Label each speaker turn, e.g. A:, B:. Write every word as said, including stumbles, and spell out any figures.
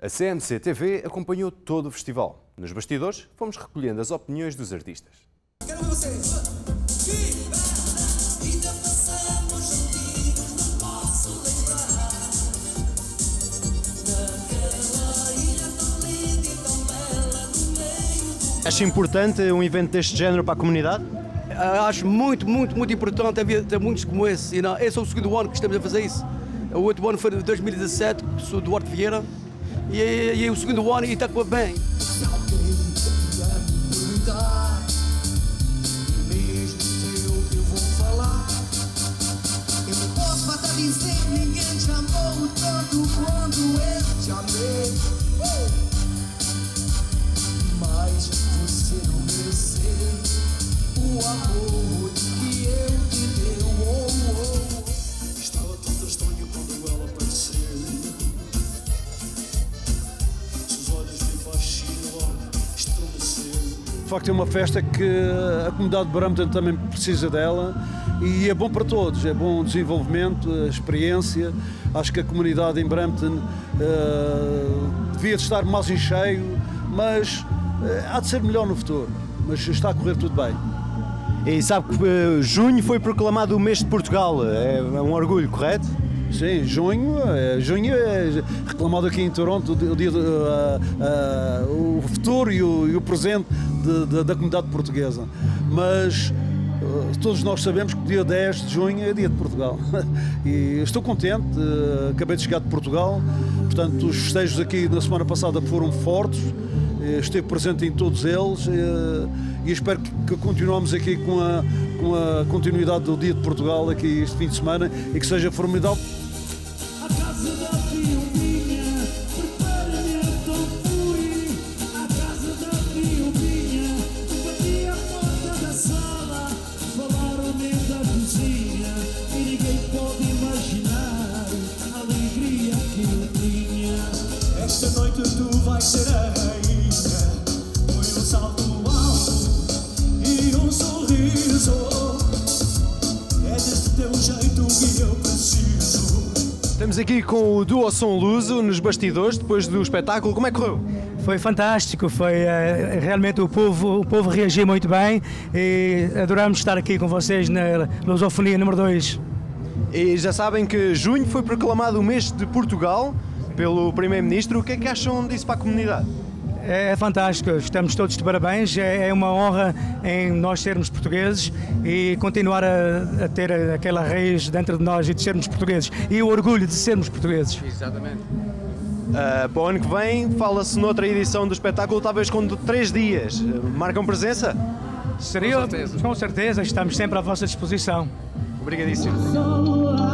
A: A C M C T V acompanhou todo o festival. Nos bastidores, fomos recolhendo as opiniões dos artistas.
B: Quero ver vocês. Ainda passamos juntinhos, não posso lembrar. Naquela ilha tão linda e tão bela, no meio do...
C: Acha importante um evento deste género para a comunidade?
D: Acho muito, muito, muito importante haver ter muitos como esse. E não, esse é o segundo ano que estamos a fazer isso. O outro ano foi de dois mil e dezassete, sou Duarte Vieira. E, e, e o segundo ano e está bem.
B: Se alguém me perguntar, mesmo que eu, eu vou falar, eu posso matar dizer ninguém chamou tanto quanto eu te amei. Uh! Mas você não mereceu o amor que eu te dei. Oh, oh, oh. Estava tão tristonho quando ela apareceu.
E: De facto é uma festa que a comunidade de Brampton também precisa dela e é bom para todos, é bom o desenvolvimento, a experiência. Acho que a comunidade em Brampton uh, devia estar mais em cheio, mas uh, há de ser melhor no futuro, mas está a correr tudo bem.
C: E sabe que uh, junho foi proclamado o mês de Portugal, é um orgulho, correto?
E: Sim, junho, é, junho é reclamado aqui em Toronto o, dia, uh, uh, o futuro e o, e o presente de, de, da comunidade portuguesa, mas uh, todos nós sabemos que o dia dez de junho é dia de Portugal e estou contente, uh, acabei de chegar de Portugal, portanto os festejos aqui na semana passada foram fortes, uh, esteve presente em todos eles uh, e espero que, que continuemos aqui com a, com a continuidade do dia de Portugal aqui este fim de semana e que seja formidável.
B: Esta noite tu vais ser a rainha. Foi um salto alto e um sorriso. É desse teu jeito que eu preciso.
C: Estamos aqui com o Duo Som Luso nos bastidores, depois do espetáculo. Como é que correu?
F: Foi fantástico, foi uh, realmente o povo, o povo reagiu muito bem e adoramos estar aqui com vocês na Lusofonia número dois.
C: E já sabem que junho foi proclamado o mês de Portugal pelo Primeiro-Ministro. O que é que acham disso para a comunidade?
F: É, é fantástico, estamos todos de parabéns, é, é uma honra em nós sermos portugueses e continuar a, a ter aquela raiz dentro de nós e de sermos portugueses e o orgulho de sermos portugueses.
C: Exatamente. Uh, para o ano que vem, fala-se noutra edição do espetáculo, talvez com três dias. Marcam presença?
F: Seria, com certeza. Com certeza, estamos sempre à vossa disposição.
C: Obrigadíssimo.
B: Só